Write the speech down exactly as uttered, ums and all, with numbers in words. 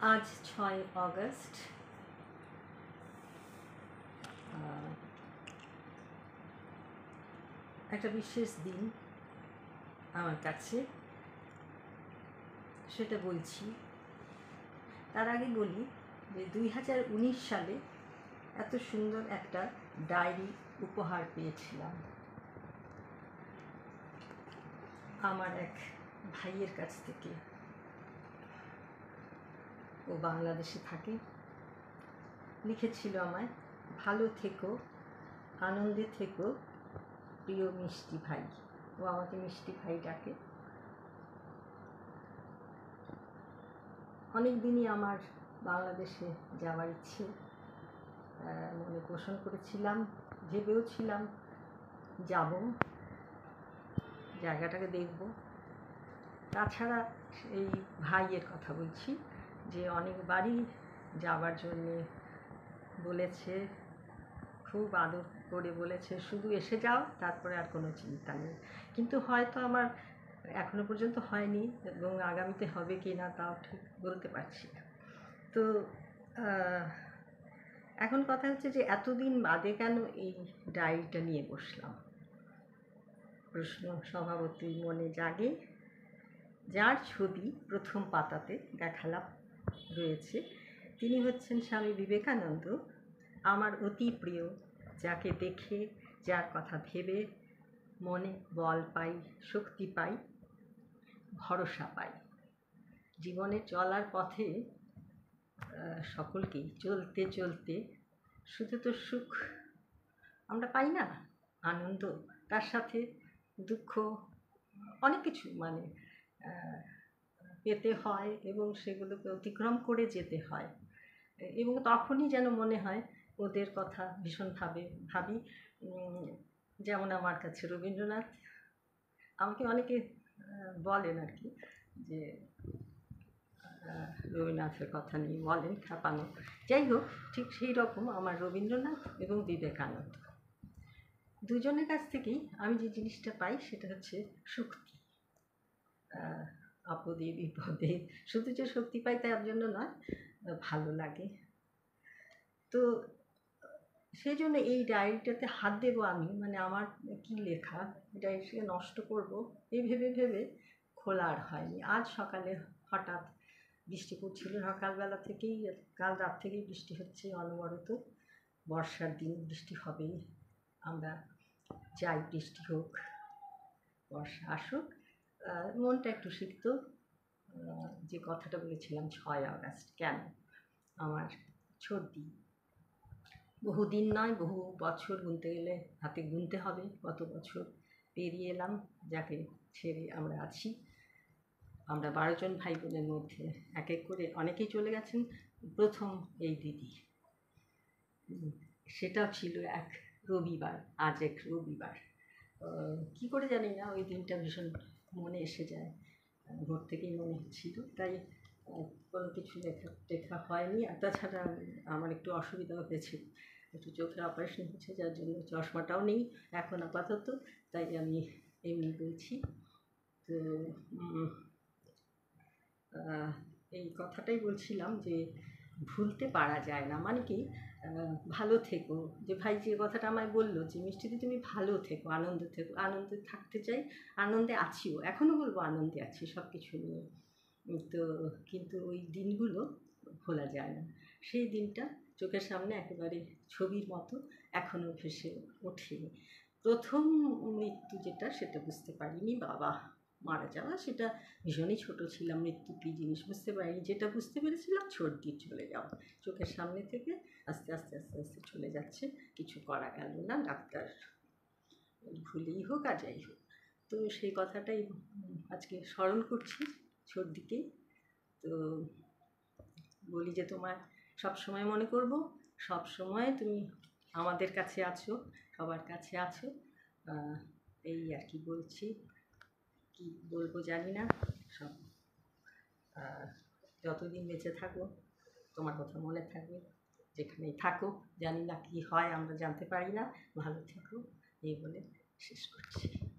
আজ ছয় অগস্ট। একটা বিশেষ দিন আমার কাছে, সেটা বলছি। তার আগে বলি যে দুই হাজার উনিশ সালে এত সুন্দর একটা ডায়েরি উপহার পেয়েছিলাম আমার এক ভাইয়ের কাছ থেকে। ও বাংলাদেশে থাকে। লিখেছিল আমায়, ভালো থেকো, আনন্দে থেকো প্রিয় মিষ্টি ভাই। ও আমাকে মিষ্টি ভাই ডাকে। অনেক দিনই আমার বাংলাদেশে যাওয়ার ইচ্ছে মনে পোষণ করেছিলাম, ভেবেও ছিলাম যাব, জায়গাটাকে দেখব। তাছাড়া এই ভাইয়ের কথা বলছি যে অনেকবারই যাবার জন্যে বলেছে, খুব আদর করে বলেছে শুধু এসে যাও, তারপরে আর কোনো চিন্তা নেই। কিন্তু হয়তো আমার এখনো পর্যন্ত হয়নি, এবং আগামীতে হবে কি না তাও ঠিক বলতে পারছি না। তো এখন কথা হচ্ছে যে এতদিন বাদে কেন এই ডায়েরিটা নিয়ে বসলাম, প্রশ্ন স্বভাবতই মনে জাগে। যার ছবি প্রথম পাতাতে দেখালাম রয়েছে, তিনি হচ্ছেন স্বামী বিবেকানন্দ, আমার অতি প্রিয়, যাকে দেখে, যার কথা ভেবে মনে বল পাই, শক্তি পাই, ভরসা পাই। জীবনে চলার পথে সকলকেই চলতে চলতে শুধু তো সুখ আমরা পাই না, আনন্দ, তার সাথে দুঃখ, অনেক কিছু মানে পেতে হয় এবং সেগুলোকে অতিক্রম করে যেতে হয়। এবং তখনই যেন মনে হয় ওদের কথা ভীষণভাবে ভাবি। যেমন আমার কাছে রবীন্দ্রনাথ, আমাকে অনেকে বলেন আর কি যে রবীন্দ্রনাথের কথা নিয়ে বলেন খাপানো, যাই হোক, ঠিক সেই রকম আমার রবীন্দ্রনাথ এবং বিবেকানন্দ দুজনের কাছ থেকেই আমি যে জিনিসটা পাই সেটা হচ্ছে শক্তি। আপদে বিপদে শুধু যে শক্তি পাই তার জন্য নয়, ভালো লাগে। তো সেই জন্য এই ডায়েরিটাতে হাত দেবো আমি, মানে আমার কি লেখা, ডায়েরিটাকে নষ্ট করব এই ভেবে ভেবে খোলা আর হয়নি। আজ সকালে হঠাৎ বৃষ্টি পড়ছিল, সকালবেলা থেকেই, কাল রাত থেকেই বৃষ্টি হচ্ছে অনবরত। বর্ষার দিন, বৃষ্টি হবেই, আমরা চাই বৃষ্টি হোক, বর্ষা আসুক। মনটা একটু সিক্ত। যে কথাটা বলেছিলাম ছয় আগস্ট, কেন আমার ছর্দি, বহুদিন নয় বহু বছর, গুনতে গেলে হাতে গুনতে হবে কত বছর পেরিয়ে এলাম, যাকে ছেড়ে আমরা আছি। আমরা বারো জন ভাই বোনের মধ্যে এক এক করে অনেকেই চলে গেছেন। প্রথম এই দিদি, সেটাও ছিল এক রবিবার, আজ এক রবিবার। কী করে জানি না, ওই দিনটা ভীষণ মনে এসে যায়, ভোর থেকেই মনে হচ্ছিল। তাই কোনো কিছু লেখা টেখা হয়নি। আর তাছাড়া আমার একটু অসুবিধাও হয়েছে, একটু চোখের অপারেশন হচ্ছে, যার জন্য চশমাটাও নেই এখন আপাতত, তাই আমি এমনি বলছি। তো এই কথাটাই বলছিলাম যে ভুলতে পারা যায় না, মানে কি, ভালো থেকো। যে ভাই যে কথাটা আমায় বললো যে মিষ্টিদি তুমি ভালো থেকো, আনন্দে থেকো, আনন্দে থাকতে চাই, আনন্দে আছিও, এখনও বলবো আনন্দে আছি সব কিছু নিয়ে। তো কিন্তু ওই দিনগুলো ভোলা যায় না। সেই দিনটা চোখের সামনে একেবারে ছবির মতো এখনও ভেসে ওঠেনি। প্রথম মৃত্যু যেটা, সেটা বুঝতে পারিনি, বাবা মারা যাওয়া, সেটা ভীষণই ছোট ছিলাম, মৃত্যু কী জিনিস বুঝতে পারিনি। যেটা বুঝতে পেরেছিলাম ছর্দির চলে যাওয়া, চোখের সামনে থেকে আস্তে আস্তে আস্তে আস্তে চলে যাচ্ছে, কিছু করা গেল না, ডাক্তার ভুলেই হোক আর যাই হোক। তো সেই কথাটাই আজকে স্মরণ করছি ছর্দিকে। তো বলি যে তোমার সব সময় মনে করব, সব সময় তুমি আমাদের কাছে আছো, সবার কাছে আছো, এই আর কি বলছি। কি বলবো জানি না, সব যতদিন বেঁচে থাকো তোমার কথা মনে থাকবে, যেখানেই থাকো। জানি না কি হয়, আমরা জানতে পারি না। ভালো থেকো, এই বলে শেষ করছি।